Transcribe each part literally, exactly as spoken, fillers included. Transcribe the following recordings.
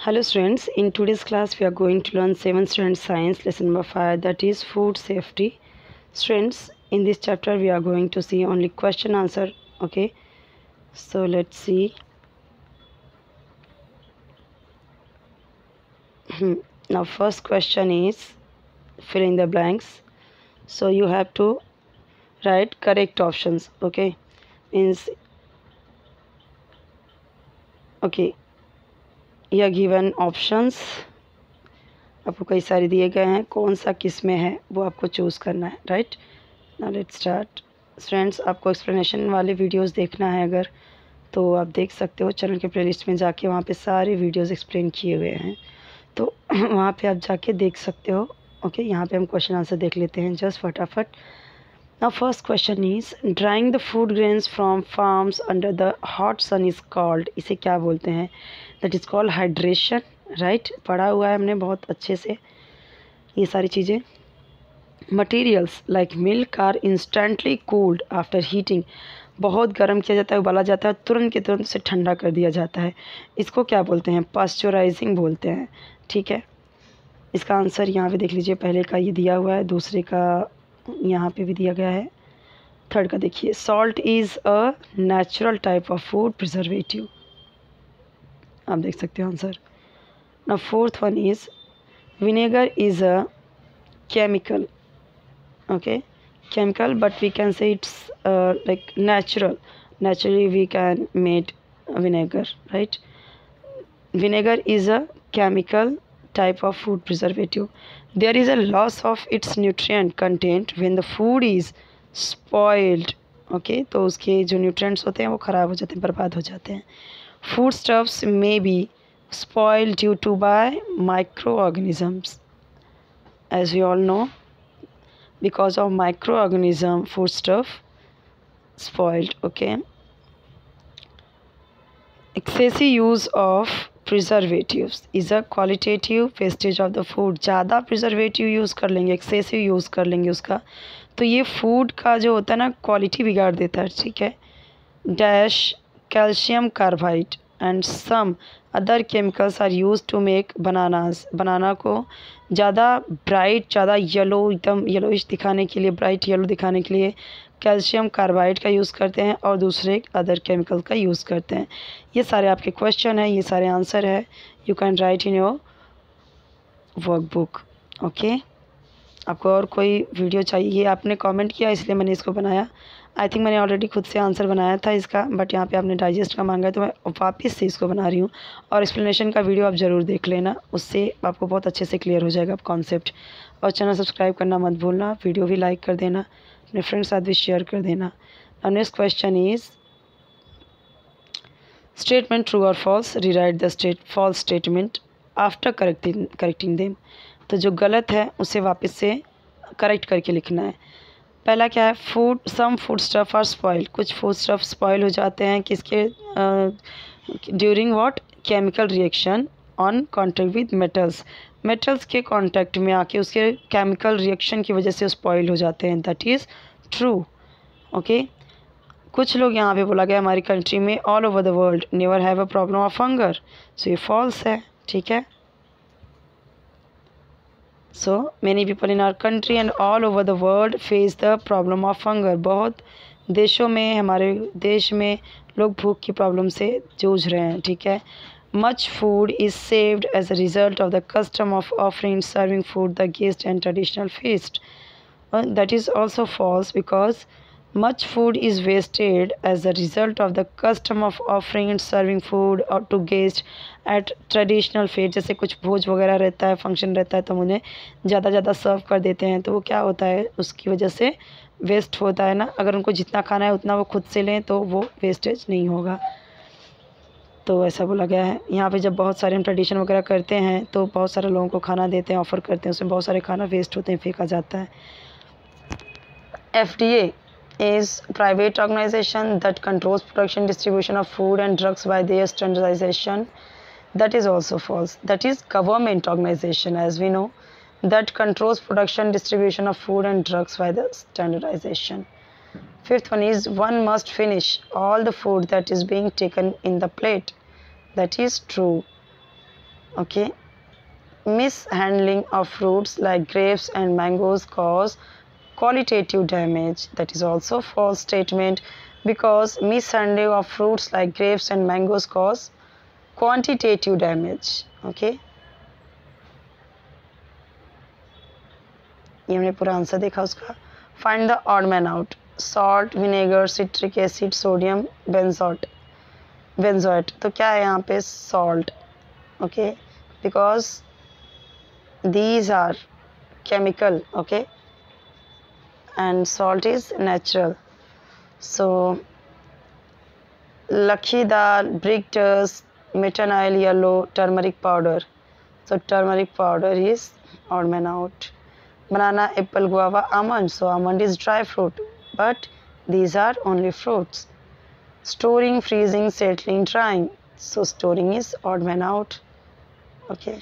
Hello students, in today's class we are going to learn seventh standard science lesson number five, that is food safety. Students, in this chapter we are going to see only question answer. Okay, so let's see. Now first question is fill in the blanks. So you have to write correct options. Okay, means okay, यह given options आपको कई सारे दिए गए हैं, कौन सा किस में है वो आपको चूज़ करना है. Right, now let's start. Friends, आपको एक्सप्लेनेशन वाले वीडियोस देखना है अगर तो आप देख सकते हो चैनल के प्लेलिस्ट में जाके, वहाँ पे सारे वीडियोस एक्सप्लेन किए हुए हैं, तो वहाँ पे आप जाके देख सकते हो. ओके, यहाँ पे हम क्वेश्चन आंसर देख लेते हैं जस्ट फटाफट. Now first question is drying the food grains from farms under the hot sun is called. इसे क्या बोलते हैं? That is called hydration. Right, पढ़ा हुआ है हमने बहुत अच्छे से ये सारी चीज़ें. Materials like milk are instantly cooled after heating. बहुत गर्म किया जाता है, उबाला जाता है, तुरंत के तुरंत उसे ठंडा कर दिया जाता है. इसको क्या बोलते हैं? पास्चराइजिंग बोलते हैं. ठीक है, इसका आंसर यहाँ पे देख लीजिए. पहले का ये दिया हुआ है, दूसरे का यहाँ पे भी दिया गया है, थर्ड का देखिए. Salt is a natural type of food preservative. आप देख सकते हो आंसर. ना fourth one is vinegar is a chemical. Okay, chemical, but we can say it's uh, like natural. Naturally we can make vinegar, right? Vinegar is a chemical type of food preservative. There is a loss of its nutrient content when the food is spoiled. Okay, तो उसके जो nutrients होते हैं वो ख़राब हो जाते हैं, बर्बाद हो जाते हैं. Foodstuffs may be spoiled due to by microorganisms. As we all know, because of microorganism foodstuff spoiled. Okay, excessive use of preservatives is a qualitative wastage of the food. ज़्यादा प्रिजर्वेटिव यूज़ कर लेंगे, excessive use कर लेंगे उसका, तो ये food का जो होता है ना क्वालिटी बिगाड़ देता है. ठीक है. Dash calcium carbide and some other chemicals are use to make bananas. Banana को ज़्यादा ब्राइट, ज़्यादा येलो, एकदम येलोइश दिखाने के लिए, ब्राइट येलो दिखाने के लिए कैल्शियम कार्बाइड का यूज़ करते हैं और दूसरे अदर केमिकल का यूज़ करते हैं. ये सारे आपके क्वेश्चन हैं, ये सारे आंसर है. You can write in your workbook. Okay, आपको और कोई वीडियो चाहिए? ये आपने कमेंट किया इसलिए मैंने इसको बनाया. आई थिंक मैंने ऑलरेडी खुद से आंसर बनाया था इसका, बट यहाँ पे आपने डाइजेस्ट का मांगा है तो मैं वापस से इसको बना रही हूँ. और एक्सप्लेनेशन का वीडियो आप ज़रूर देख लेना, उससे आपको बहुत अच्छे से क्लियर हो जाएगा कॉन्सेप्ट. और चैनल सब्सक्राइब करना मत भूलना, वीडियो भी लाइक कर देना, अपने फ्रेंड्स साथ भी शेयर कर देना. और next question is statement true और false. Rewrite the state false statement after correcting correcting them. तो जो गलत है उसे वापस से करेक्ट करके लिखना है. पहला क्या है? Food some food stuff are spoil. कुछ फूड स्टफ स्पॉइल हो जाते हैं किसके? During what? Chemical reaction on contact with metals. Metals के कांटेक्ट में आके उसके केमिकल रिएक्शन की वजह से स्पॉइल हो जाते हैं. That is true. ओके, कुछ लोग यहाँ पे बोला गया हमारी कंट्री में all over the world never have a problem of hunger. So ये फॉल्स है. ठीक है. So many people in our country and all over the world face the problem of hunger. बहुत देशों में, हमारे देश में लोग भूख की प्रॉब्लम से जूझ रहे हैं. ठीक है. Much food is saved as a result of the custom of offering serving food the guest and traditional feast. Uh, that is also false because much food is wasted as a result of the custom of offering and serving food or to guests at traditional feast. जैसे कुछ भोज वगैरह रहता है, function रहता है, तो हम उन्हें ज़्यादा ज़्यादा सर्व कर देते हैं, तो वो क्या होता है, उसकी वजह से वेस्ट होता है ना. अगर उनको जितना खाना है उतना वो खुद से लें तो वो वेस्टेज नहीं होगा. तो ऐसा बोला गया है. यहाँ पे जब बहुत सारे हम ट्रेडिशन वगैरह करते हैं तो बहुत सारे लोगों को खाना देते हैं, ऑफ़र करते हैं, उसमें बहुत सारे खाना वेस्ट होते हैं, फेंका जाता है. F D A is private organization that controls production, distribution of food and drugs by their standardization. That is also false. That is government organization, as we know, that controls production, distribution of food and drugs by the standardization. Fifth one is one must finish all the food that is being taken in the plate. That is true. Okay, mishandling of fruits like grapes and mangoes cause qualitative damage. That is also false statement, because mishandling of fruits like grapes and mangoes cause quantitative damage. Okay, ये हमने पूरा answer देखा उसका. Find the odd man out. Salt, vinegar, citric acid, sodium benzoate benzoate. तो क्या है यहाँ पे? Salt. Okay, because these are chemical, okay, and salt is natural. So lakhi dal, brick dust, metanyl yellow, turmeric powder. So turmeric powder is odd man out. Banana, apple, guava, almond. So almond is dry fruit, but these are only fruits. Storing, freezing, settling, drying. So storing is odd man out. Okay.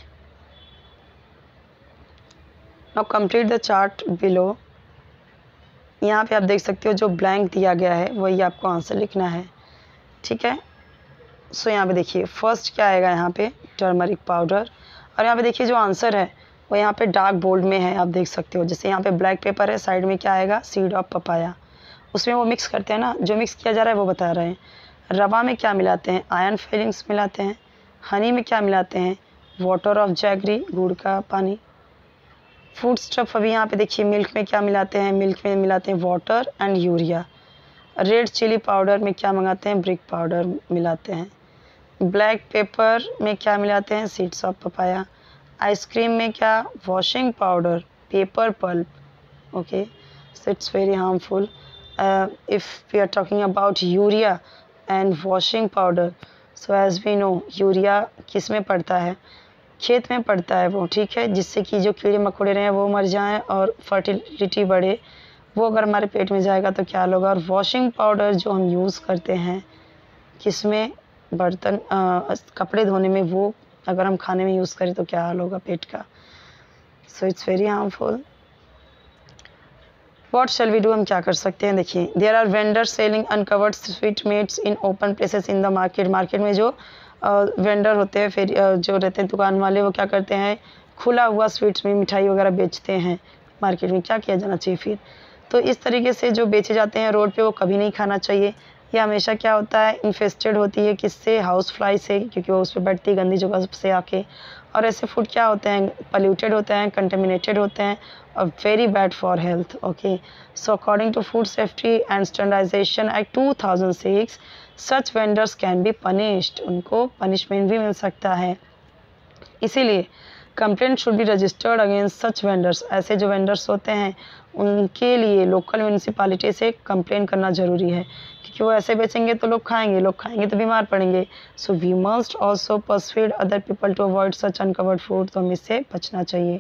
Now complete the chart below. यहाँ पे आप देख सकते हो जो blank दिया गया है वही आपको आंसर लिखना है. ठीक है. सो so, यहाँ पे देखिए फर्स्ट क्या आएगा यहाँ पे? Turmeric powder. और यहाँ पे देखिए जो आंसर है वो यहाँ पे डार्क बोल्ड में है, आप देख सकते हो. जैसे यहाँ पे ब्लैक पेपर है, साइड में क्या आएगा? Seed of papaya. उसमें वो मिक्स करते हैं ना, जो मिक्स किया जा रहा है वो बता रहे हैं. रवा में क्या मिलाते हैं? आयरन फिलिंग्स मिलाते हैं. हनी में क्या मिलाते हैं? वाटर ऑफ जैगरी, गुड़ का पानी. फूड स्टफ अभी यहाँ पे देखिए मिल्क में क्या मिलाते हैं? मिल्क में मिलाते हैं water and urea. Red chilli powder में क्या मंगाते हैं? ब्रिक पाउडर मिलाते हैं. ब्लैक पेपर में क्या मिलाते हैं? Seeds of papaya. आइसक्रीम में क्या? Washing powder, paper pulp. Okay, so it's very harmful. If we are talking about urea and washing powder, so as we know urea किस में पड़ता है? खेत में पड़ता है वो. ठीक है, जिससे कि जो कीड़े मकोड़े रहे वो मर जाएं और फर्टिलिटी बढ़े. वो अगर हमारे पेट में जाएगा तो क्या होगा? और वॉशिंग पाउडर जो हम यूज़ करते हैं किस में? बर्तन आ, कपड़े धोने में, वो अगर हम खाने में यूज़ करें तो क्या हाल होगा पेट का? So it's very harmful. What shall we do? हम क्या कर सकते हैं? देखिए, there are vendor selling uncovered sweet meats in open places in the market. Market में जो वेंडर होते हैं, फिर जो रहते हैं दुकान वाले, वो क्या करते हैं? खुला हुआ स्वीट्स में मिठाई वगैरह बेचते हैं. मार्केट में क्या किया जाना चाहिए फिर? तो इस तरीके से जो बेचे जाते हैं रोड पे वो कभी नहीं खाना चाहिए. ये हमेशा क्या होता है? इन्फेस्टेड होती है किससे? हाउस फ्लाई से, क्योंकि वो उस पर बैठती है गंदी जगह से आके. और ऐसे फूड क्या होते हैं? पल्यूटेड होते हैं, कंटेमिनेटेड होते हैं और very bad for health. Okay, so according to food safety and standardization act two thousand six, such vendors can be punished. उनको पनिशमेंट भी मिल सकता है. इसीलिए complaint should be registered against such vendors. ऐसे जो वेंडर्स होते हैं उनके लिए लोकल म्यूनिसिपालिटी से कंप्लेंट करना ज़रूरी है, क्योंकि वो ऐसे बेचेंगे तो लोग खाएंगे, लोग खाएंगे तो बीमार पड़ेंगे. So we must also persuade other people to avoid such uncovered food. तो हमें इससे बचना चाहिए.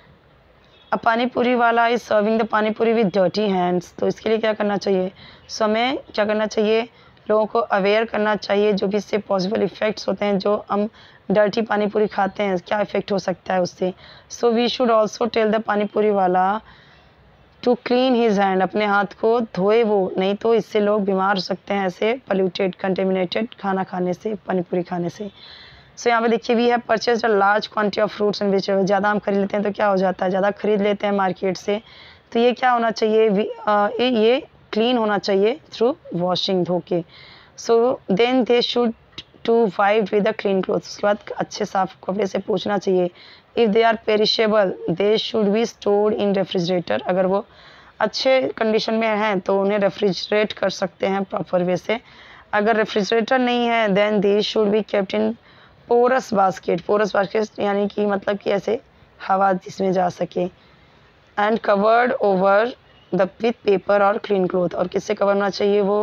अब पानी पूरी वाला इज सर्विंग द पानी पूरी विद डर्टी हैंड्स. तो इसके लिए क्या करना चाहिए? सो हमें क्या करना चाहिए? लोगों को अवेयर करना चाहिए जो भी इससे पॉसिबल इफ़ेक्ट्स होते हैं. जो हम डर्टी पानी पूरी खाते हैं क्या इफ़ेक्ट हो सकता है उससे. So we should also tell the pani puri वाला टू क्लीन हिज हैंड. अपने हाथ को धोए वो, नहीं तो इससे लोग बीमार हो सकते हैं ऐसे पल्यूटेड कंटेमिनेटेड खाना खाने से, पानी पूरी खाने से. सो so, यहाँ पे देखिए we have purchase a large quantity of fruits and vegetable. ज़्यादा हम खरीद लेते हैं तो क्या हो जाता है? ज़्यादा खरीद लेते हैं मार्केट से, तो ये क्या होना चाहिए? आ, ये क्लीन होना चाहिए थ्रू वॉशिंग, धो के. So then they should to wipe with a clean cloth. उसके बाद अच्छे साफ कपड़े से पोंछना चाहिए. If they are perishable they should be stored in refrigerator. अगर वो अच्छे कंडीशन में हैं तो उन्हें रेफ्रिजरेट कर सकते हैं प्रॉपर वे से. अगर रेफ्रिजरेटर नहीं है then they should be kept in porous basket. Porous basket यानी कि मतलब कि ऐसे हवा जिसमें जा सके. And covered over the with paper और क्लीन क्लोथ. और किससे कवर होना चाहिए? वो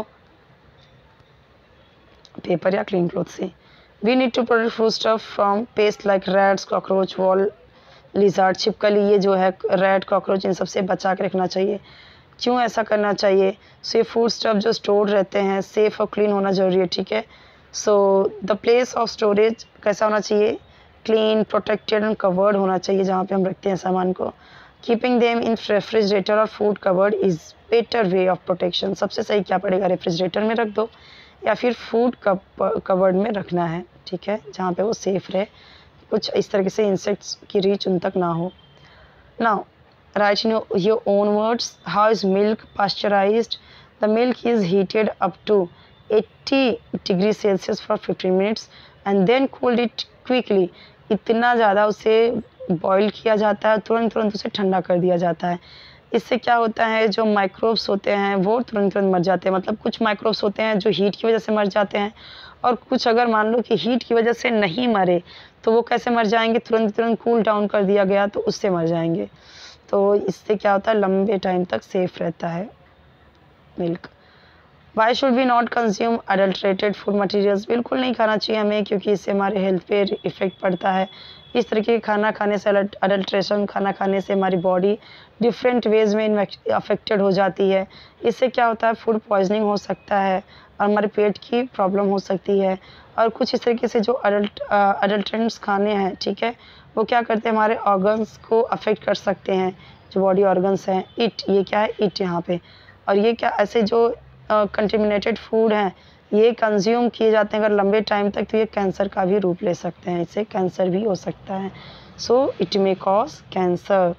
पेपर या क्लीन क्लोथ से. We need to protect food stuff from pest like rats, cockroach, wall lizard, छिपकली. ये जो है रैट, कॉकरोच, इन सबसे बचा के रखना चाहिए. क्यों ऐसा करना चाहिए? सो ये फूड स्टफ जो स्टोर रहते हैं सेफ और क्लीन होना ज़रूरी है. ठीक है. So the place of storage कैसा होना चाहिए? क्लीन, प्रोटेक्टेड एंड कवर्ड होना चाहिए जहाँ पे हम रखते हैं सामान को. कीपिंग देम इन रेफ्रिजरेटर और food covered is better way of protection. सबसे सही क्या पड़ेगा? रेफ्रिजरेटर में रख दो या फिर फूड कवर्ड में रखना है. ठीक है, जहाँ पे वो सेफ रहे. कुछ इस तरीके से इंसेक्ट्स की रीच उन तक ना हो. Now write in your, your own words, how is milk pasteurized? The milk is heated up to eighty degrees Celsius for fifteen minutes and then cooled it quickly. इतना ज़्यादा उसे बॉईल किया जाता है, तुरंत तुरंत उसे ठंडा कर दिया जाता है. इससे क्या होता है, जो माइक्रोब्स होते हैं वो तुरंत तुरंत मर जाते हैं. मतलब कुछ माइक्रोब्स होते हैं जो हीट की वजह से मर जाते हैं, और कुछ अगर मान लो कि हीट की वजह से नहीं मरे तो वो कैसे मर जाएंगे, तुरंत तुरंत कूल डाउन कर दिया गया तो उससे मर जाएंगे. तो इससे क्या होता है, लंबे टाइम तक सेफ रहता है milk. Why should we not consume adulterated food materials? बिल्कुल नहीं खाना चाहिए हमें, क्योंकि इससे हमारे हेल्थ पे इफ़ेक्ट पड़ता है. इस तरीके के खाना खाने से, अडल्ट्रेशन खाना खाने से हमारी बॉडी डिफरेंट वेज में अफेक्टेड हो जाती है. इससे क्या होता है, फूड पॉइजनिंग हो सकता है और हमारे पेट की प्रॉब्लम हो सकती है. और कुछ इस तरीके से जो अडल्ट अडल्ट्रेंट्स खाने हैं, ठीक है, वो क्या करते हैं, हमारे ऑर्गन्स को अफेक्ट कर सकते हैं. जो बॉडी ऑर्गन्स हैं, इट, ये क्या है, इट यहाँ पे. और ये क्या, ऐसे जो कंटेमिनेटेड फूड हैं ये कंज्यूम किए जाते हैं अगर लंबे टाइम तक, तो ये कैंसर का भी रूप ले सकते हैं. इससे कैंसर भी हो सकता है. So it may cause cancer.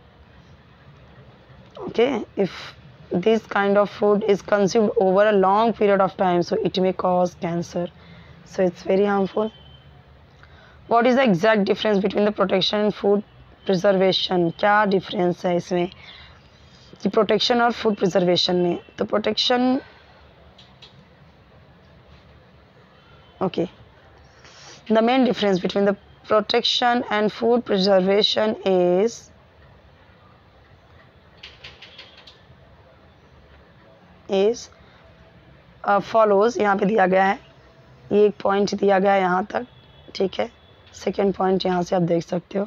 Okay, if this kind of food is consumed over a long period of time, so it may cause cancer. So it's very harmful. What is the exact difference between the protection and food preservation? क्या difference है इसमें कि protection और food preservation में? तो protection, okay, the main difference between the protection and food preservation is is follows. यहाँ पे दिया गया है, ये एक पॉइंट दिया गया है यहाँ तक, ठीक है. सेकेंड पॉइंट यहाँ से आप देख सकते हो.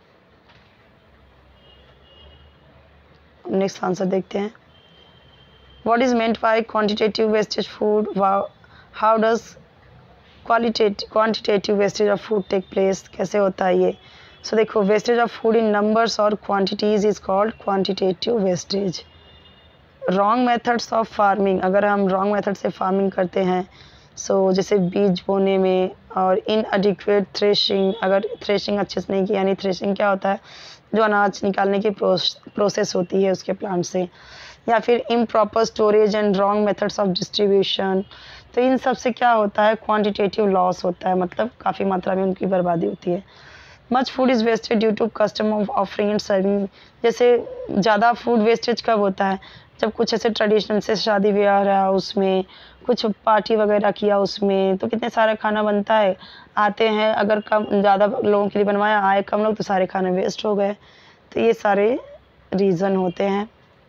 नेक्स्ट आंसर देखते हैं. What is meant by quantitative wastage food? How does qualitative quantitative wastage of food take place? कैसे होता है ये? सो so, देखो, wastage of food in numbers और quantities is called quantitative wastage. Wrong methods of farming, अगर हम wrong method से farming करते हैं, सो so, जैसे बीज बोने में, और इनएडिक्वेट थ्रेशिंग, अगर थ्रेशिंग अच्छे से नहीं की, यानी थ्रेशिंग क्या होता है, जो अनाज निकालने की प्रोसेस होती है उसके प्लांट से, या फिर improper storage and wrong methods of distribution. तो इन सब से क्या होता है, क्वांटिटेटिव लॉस होता है, मतलब काफ़ी मात्रा में उनकी बर्बादी होती है. Much food is wasted due to custom of offering and serving. जैसे ज़्यादा फूड वेस्टेज कब होता है, जब कुछ ऐसे ट्रेडिशनल से शादी ब्याह रहा उसमें, कुछ पार्टी वगैरह किया उसमें, तो कितने सारा खाना बनता है, आते हैं, अगर कम ज़्यादा लोगों के लिए बनवाया, आए कम लोग तो सारे खाने वेस्ट हो गए. तो ये सारे रीज़न होते हैं.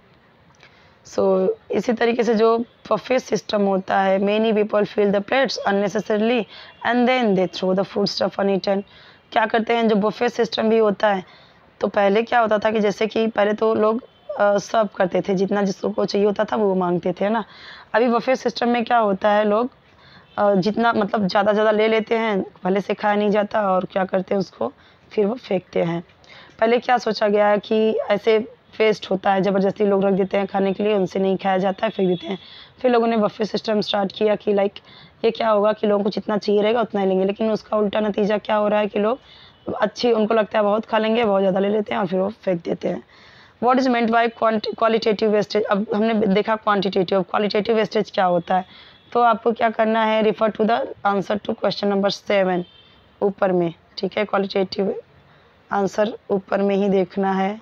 सो so, इसी तरीके से जो बफे सिस्टम होता है, many people fill the plates unnecessarily and then they throw the food stuff uneaten. क्या करते हैं, जो बफे सिस्टम भी होता है, तो पहले क्या होता था कि जैसे कि पहले तो लोग सर्व करते थे, जितना जिसको चाहिए होता था वो मांगते थे, ना. अभी बफे सिस्टम में क्या होता है, लोग जितना मतलब ज़्यादा ज़्यादा ले लेते हैं, पहले से खाया नहीं जाता, और क्या करते हैं उसको फिर वो फेंकते हैं. पहले क्या सोचा गया है कि ऐसे वेस्ट होता है, ज़बरदस्ती लोग रख देते हैं खाने के लिए, उनसे नहीं खाया जाता है, फेंक देते हैं. फिर लोगों ने बफे सिस्टम स्टार्ट किया कि लाइक ये क्या होगा कि लोगों को जितना चाहिए रहेगा उतना ही लेंगे, लेकिन उसका उल्टा नतीजा क्या हो रहा है कि लोग अच्छी, उनको लगता है बहुत खा लेंगे, बहुत ज़्यादा ले लेते हैं और फिर वो फेंक देते हैं. What is meant by qualitative wastage? अब हमने देखा क्वांटिटेटिव, क्वालिटेटिव वेस्टेज क्या होता है. तो आपको क्या करना है, refer to the answer to question number seven ऊपर में, ठीक है. क्वालिटेटिव आंसर ऊपर में ही देखना है.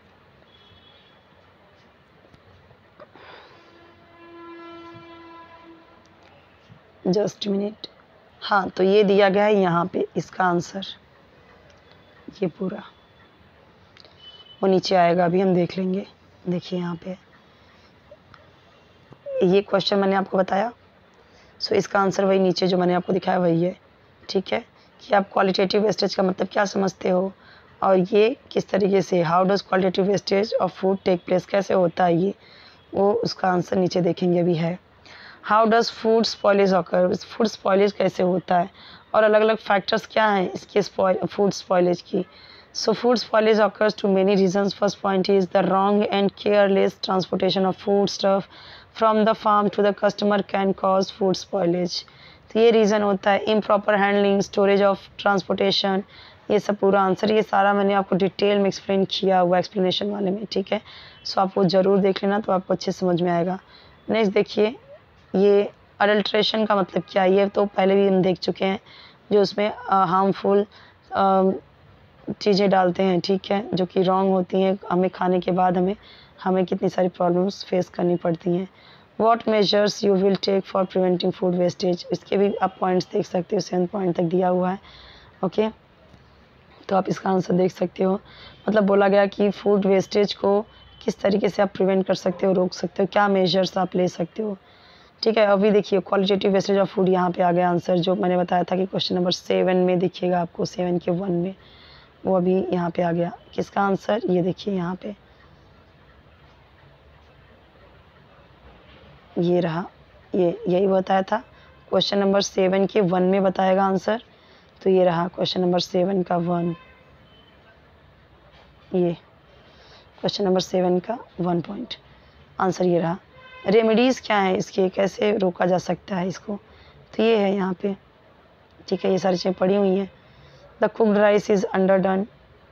Just minute. हाँ, तो ये दिया गया है यहाँ पे, इसका आंसर ये पूरा वो नीचे आएगा, अभी हम देख लेंगे. देखिए यहाँ पे ये क्वेश्चन मैंने आपको बताया, सो इसका आंसर वही नीचे जो मैंने आपको दिखाया वही है, ठीक है. कि आप क्वालिटेटिव वेस्टेज का मतलब क्या समझते हो, और ये किस तरीके से, how does qualitative wastage of food take place, कैसे होता है ये, वो उसका आंसर नीचे देखेंगे अभी है. How does food spoilage occur, food spoilage कैसे होता है, और अलग अलग फैक्टर्स क्या हैं इसके फूड स्पॉइलेज की. So food spoilage occurs to many reasons. First point is the wrong and careless transportation of food stuff from the farm to the customer can cause food spoilage. तो ये reason होता है. improper handling, storage of transportation, ये सब पूरा answer, ये सारा मैंने आपको डिटेल में एक्सप्लेन किया हुआ एक्सप्लेनेशन वाले में, ठीक है। सो आप वो ज़रूर देख लेना, तो आपको अच्छे समझ में आएगा। नेक्स्ट देखिए, ये अडल्ट्रेशन का मतलब क्या है, ये तो पहले भी हम देख चुके हैं, जो उसमें हार्मफुल चीज़ें डालते हैं, ठीक है, जो कि रॉन्ग होती हैं, हमें खाने के बाद हमें हमें कितनी सारी प्रॉब्लम्स फेस करनी पड़ती हैं। What measures you will take for preventing food wastage, इसके भी आप पॉइंट्स देख सकते हो, सेवन पॉइंट तक दिया हुआ है, ओके। तो आप इसका आंसर देख सकते हो। मतलब बोला गया कि फूड वेस्टेज को किस तरीके से आप प्रिवेंट कर सकते हो, रोक सकते हो, क्या मेजर्स आप ले सकते हो, ठीक है। अभी देखिए क्वालिटेटिव वेस्टेज ऑफ फूड, यहाँ पे आ गया आंसर, जो मैंने बताया था कि क्वेश्चन नंबर सेवन में दिखेगा आपको, सेवन के वन में, वो अभी यहाँ पे आ गया। किसका आंसर, ये देखिए यहाँ पे, ये रहा, ये यही बताया था, क्वेश्चन नंबर सेवन के वन में बताएगा आंसर। तो ये रहा क्वेश्चन नंबर सेवन का वन, ये क्वेश्चन नंबर सेवन का वन पॉइंट आंसर ये रहा। रेमेडीज़ क्या है इसके, कैसे रोका जा सकता है इसको, तो ये है यहाँ पे, ठीक है, ये सारी चीज़ें पड़ी हुई हैं। The cooked rice is underdone,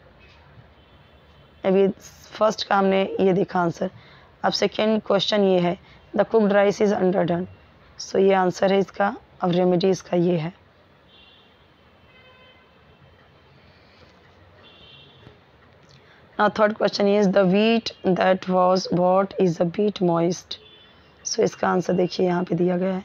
अभी फर्स्ट का हमने ये देखा आंसर। अब सेकेंड क्वेश्चन ये है, the cooked rice is underdone, so ये आंसर है इसका। अब रेमेडीज़ का ये है। Now third question is the wheat that was bought is a bit moist. So इसका आंसर देखिए यहाँ पे दिया गया है।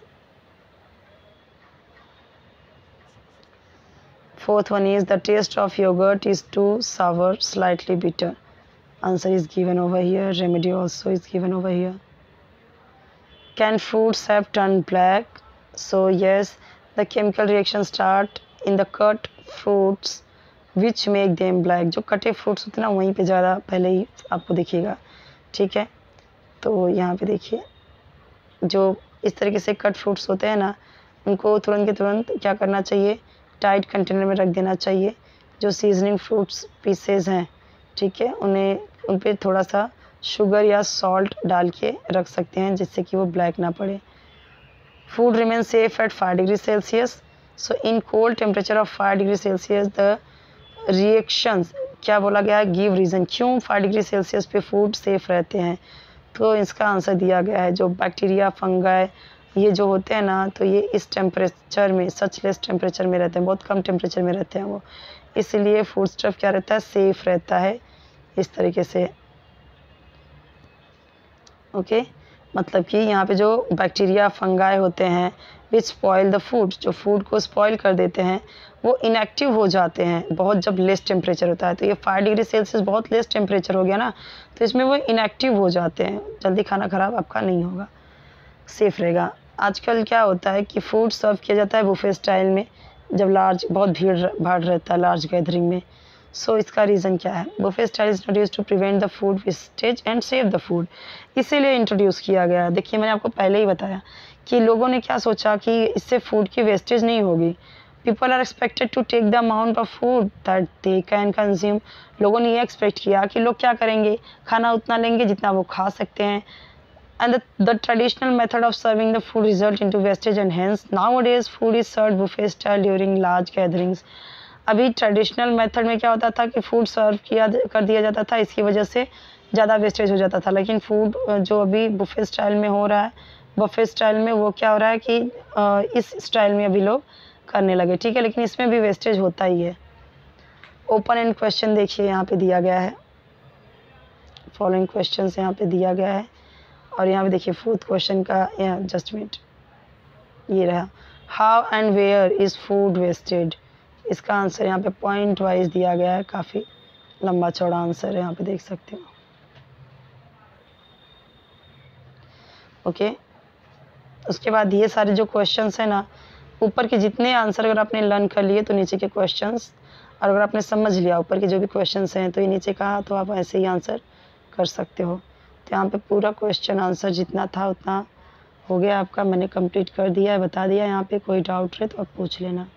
Fourth one is the taste of yogurt is too sour, slightly bitter. Answer is given over here. Remedy also is given over here. Can fruits have turned black? So yes, the chemical reaction start in the cut fruits which make them black, जो कटे fruits होते हैं ना वहीं पे ज़्यादा पहले ही आपको दिखेगा, ठीक है। तो यहाँ पे देखिए, जो इस तरीके से कट फ्रूट्स होते हैं ना, उनको तुरंत के तुरंत क्या करना चाहिए, टाइट कंटेनर में रख देना चाहिए। जो सीजनिंग फ्रूट्स पीसेज हैं, ठीक है, उन्हें उन पर थोड़ा सा शुगर या सॉल्ट डाल के रख सकते हैं, जिससे कि वो ब्लैक ना पड़े। Food remain safe at five degree Celsius, so in cold temperature of five degree Celsius the reactions, क्या बोला गया है, गिव रीज़न, क्यों फाइव डिग्री सेल्सियस पे फूड सेफ रहते हैं। तो इसका आंसर दिया गया है, जो बैक्टीरिया फंगाई ये जो होते हैं ना, तो ये इस टेम्परेचर में, सच लेस टेम्परेचर में रहते हैं, बहुत कम टेम्परेचर में रहते हैं वो, इसलिए फूड स्टफ क्या रहता है, सेफ रहता है इस तरीके से, ओके। मतलब कि यहाँ पे जो बैक्टीरिया फंगाई होते हैं विच स्पॉइल द फूड, जो फूड को स्पॉइल कर देते हैं, वो इनएक्टिव हो जाते हैं बहुत जब लेस टेम्परेचर होता है। तो ये फाइव डिग्री सेल्सियस बहुत लेस टेम्परेचर हो गया ना, तो इसमें वो इनएक्टिव हो जाते हैं, जल्दी खाना ख़राब आपका नहीं होगा, सेफ रहेगा। आजकल क्या होता है कि फूड सर्व किया जाता है बुफे स्टाइल में, जब लार्ज बहुत भीड़ भाड़ रहता है लार्ज गैदरिंग में। सो so, इसका रीज़न क्या है, buffet style is introduce to prevent the food wastage and save the food, इसीलिए इंट्रोड्यूस किया गया। देखिए मैंने आपको पहले ही बताया कि लोगों ने क्या सोचा कि इससे फूड की वेस्टेज नहीं होगी। People are expected to take the amount of food that they can consume, लोगों ने ये एक्सपेक्ट किया कि लोग क्या करेंगे, खाना उतना लेंगे जितना वो खा सकते हैं। And the traditional method of serving the food result into wastage and hence nowadays food is served buffet style during large gatherings. अभी ट्रेडिशनल मेथड में क्या होता था कि फूड सर्व किया कर दिया जाता था, इसकी वजह से ज़्यादा वेस्टेज हो जाता था। लेकिन फूड जो अभी बुफे स्टाइल में हो रहा है, बुफे स्टाइल में वो क्या हो रहा है कि इस स्टाइल में अभी लोग करने लगे, ठीक है, लेकिन इसमें भी वेस्टेज होता ही है। ओपन एंड क्वेश्चन देखिए यहाँ पे दिया गया है, फॉलोइंग क्वेश्चन यहाँ पे दिया गया है, और यहाँ पे देखिए फोर्थ क्वेश्चन का यहाँ जस्टमेंट ये रहा, how and where is food wasted. इसका आंसर यहाँ पे पॉइंट वाइज दिया गया है, काफ़ी लंबा चौड़ा आंसर है, यहाँ पे देख सकते हो, ओके। उसके बाद ये सारे जो क्वेश्चंस हैं ना, ऊपर के जितने आंसर अगर आपने लर्न कर लिए तो नीचे के क्वेश्चंस, और अगर आपने समझ लिया ऊपर के जो भी क्वेश्चंस हैं तो ये नीचे कहा, तो आप ऐसे ही आंसर कर सकते हो। तो यहाँ पे पूरा क्वेश्चन आंसर जितना था उतना हो गया आपका, मैंने कंप्लीट कर दिया है, बता दिया। यहाँ पे कोई डाउट रहे तो आप पूछ लेना।